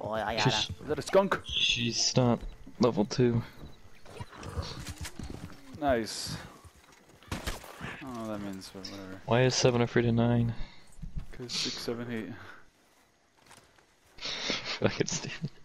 Oh, Ayala. Is that a skunk? She's not level 2. Nice. Oh, that means whatever. Why is 7 afraid of 9? Cause 6, 7, 8. Fucking stupid.